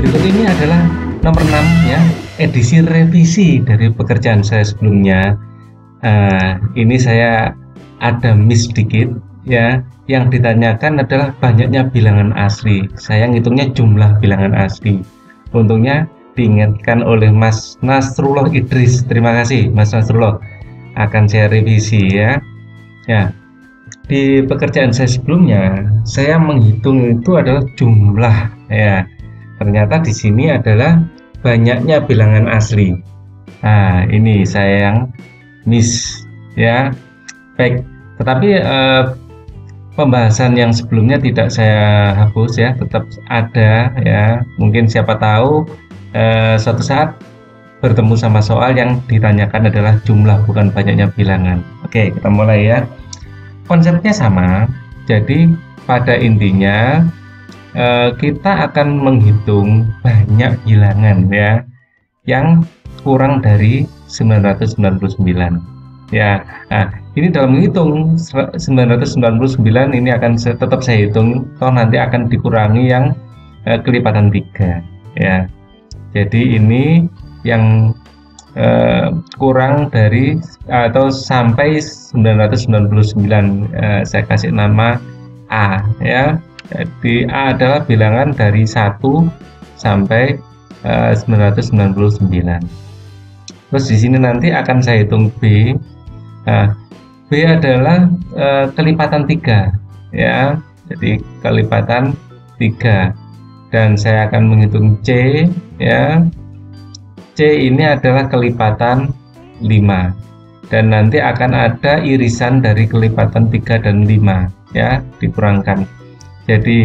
berikut ini adalah nomor 6 ya, edisi revisi dari pekerjaan saya sebelumnya. Ini saya ada miss sedikit ya. Yang ditanyakan adalah banyaknya bilangan asli. Saya ngitungnya jumlah bilangan asli. Untungnya diingatkan oleh Mas Nasrullah Idris. Terima kasih Mas Nasrullah. Akan saya revisi ya. Ya. Di pekerjaan saya sebelumnya, saya menghitung itu adalah jumlah ya. Ternyata di sini adalah banyaknya bilangan asli. Nah, ini saya yang miss ya. Baik, tetapi pembahasan yang sebelumnya tidak saya hapus ya, tetap ada ya. Mungkin siapa tahu suatu saat bertemu sama soal yang ditanyakan adalah jumlah bukan banyaknya bilangan. Oke, kita mulai ya. Konsepnya sama. Jadi pada intinya kita akan menghitung banyak bilangan ya yang kurang dari 999 ya. Nah, ini dalam menghitung 999 ini akan tetap saya hitung, toh nanti akan dikurangi yang kelipatan 3 ya. Jadi ini yang kurang dari atau sampai 999, saya kasih nama A ya. Jadi A adalah bilangan dari 1 sampai 999. Terus di sini nanti akan saya hitung B. Nah, B adalah kelipatan 3 ya. Jadi kelipatan 3. Dan saya akan menghitung C ya. C ini adalah kelipatan 5. Dan nanti akan ada irisan dari kelipatan 3 dan 5 ya, dikurangkan. Jadi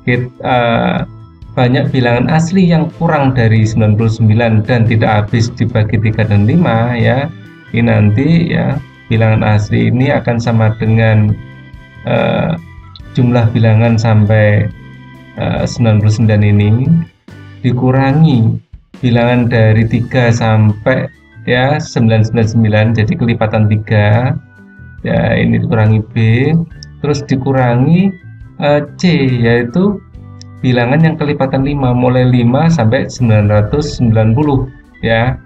banyak bilangan asli yang kurang dari 99 dan tidak habis dibagi 3 dan 5 ya. Ini nanti ya, bilangan asli ini akan sama dengan jumlah bilangan sampai 99 ini dikurangi bilangan dari 3 sampai ya 999, jadi kelipatan 3 ya, ini dikurangi B, terus dikurangi C, yaitu bilangan yang kelipatan 5, mulai 5 sampai 990 ya,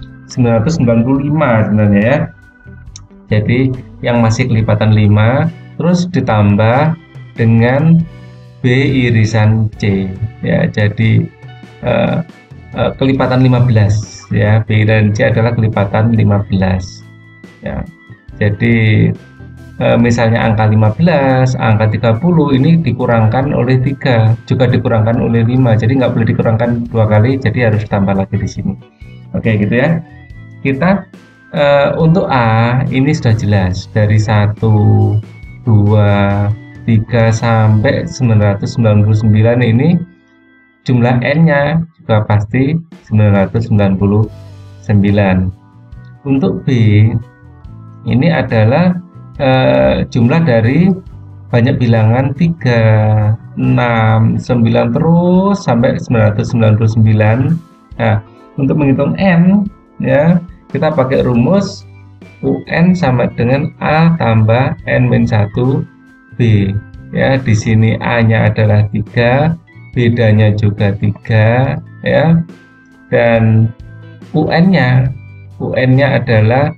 995 sebenarnya ya. Jadi yang masih kelipatan 5 terus ditambah dengan B irisan C ya, jadi kelipatan 15 ya. B dan C adalah kelipatan 15 ya. Jadi misalnya angka 15, angka 30 ini dikurangkan oleh 3, juga dikurangkan oleh 5, jadi nggak boleh dikurangkan 2 kali, jadi harus tambah lagi di sini. Oke gitu ya. Kita untuk A ini sudah jelas dari 1, 2, 3 sampai 999 ini jumlah N-nya juga pasti 999. Untuk B ini adalah jumlah dari banyak bilangan 3, 6, 9 terus sampai 999. Nah, untuk menghitung N ya, kita pakai rumus UN sama dengan A tambah N-1 B ya. Di sini A-nya adalah 3, bedanya juga 3 ya, dan UN-nya adalah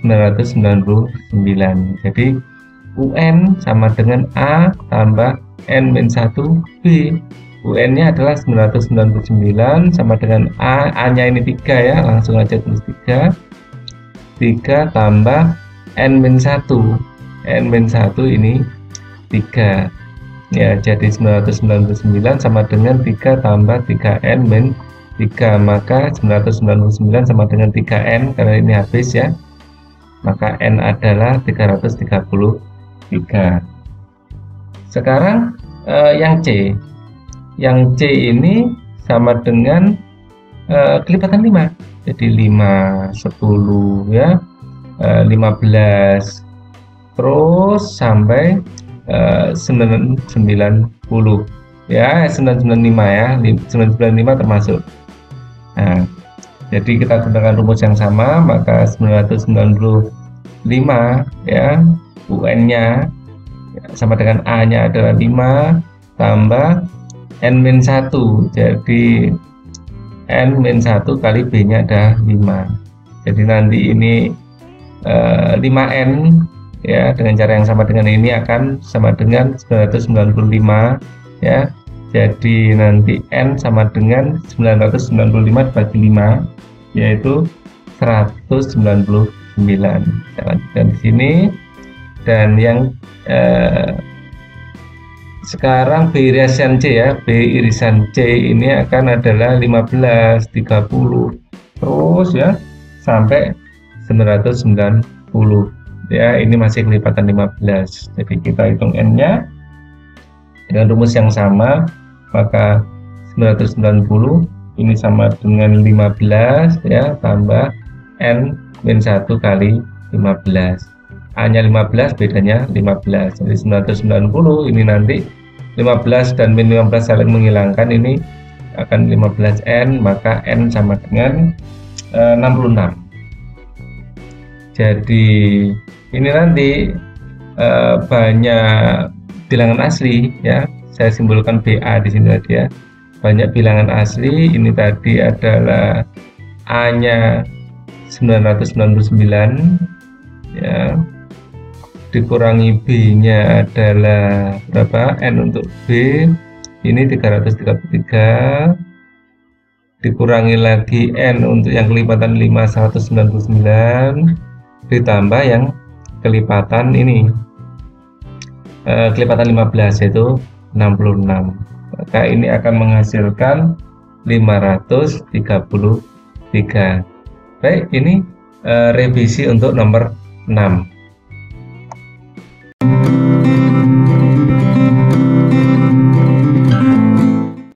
999. Jadi UN sama dengan A tambah N-1 B. UN-nya adalah 999 sama dengan A-nya ini 3 ya, langsung aja tulis 3 tambah N-1 ini 3 ya, jadi 999 sama dengan 3 tambah 3N-3, maka 999 sama dengan 3N karena ini habis ya, maka N adalah 333. Sekarang yang C ini sama dengan kelipatan 5, jadi 5, 10 ya, 15 terus sampai 990 ya, 995 ya, 995 termasuk. Nah, jadi kita gunakan rumus yang sama, maka 995 ya, UN-nya sama dengan A-nya adalah 5 tambah N-1, jadi N-1 kali B-nya ada 5. Jadi nanti ini 5N ya, dengan cara yang sama dengan ini akan sama dengan 995 ya. Jadi nanti N sama dengan 995 dibagi 5, yaitu 199. Kita lanjutkan di sini. Dan yang sekarang B irisan C ya, B irisan C ini akan adalah 15, 30 terus ya sampai 990 ya. Ini masih kelipatan 15. Jadi kita hitung N-nya dengan rumus yang sama, maka 990 ini sama dengan 15 ya, tambah N-1 kali 15. A-nya 15, bedanya 15. Jadi 990 ini nanti 15 dan min 15 saling menghilangkan, ini akan 15N, maka N sama dengan 66. Jadi ini nanti banyak bilangan asli ya. Saya simbolkan BA di sini tadi ya. Banyak bilangan asli. Ini tadi adalah A-nya 999 ya. Dikurangi B-nya adalah berapa? N untuk B ini 333, dikurangi lagi N untuk yang kelipatan 5 199, ditambah yang kelipatan ini kelipatan 15 yaitu 66. Maka ini akan menghasilkan 533. Baik, ini revisi untuk nomor 6.